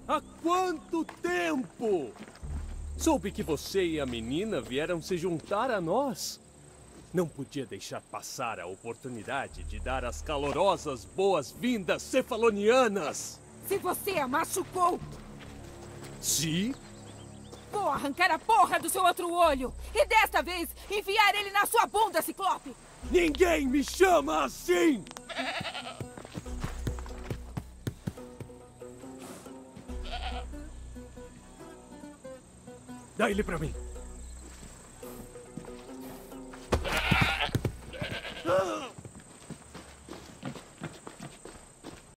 Há quanto tempo? Soube que você e a menina vieram se juntar a nós. Não podia deixar passar a oportunidade de dar as calorosas boas-vindas cefalonianas. Se você a machucou, Se? vou arrancar a porra do seu outro olho. E desta vez, enfiar ele na sua bunda, Ciclope. Ninguém me chama assim! Dá ele pra mim.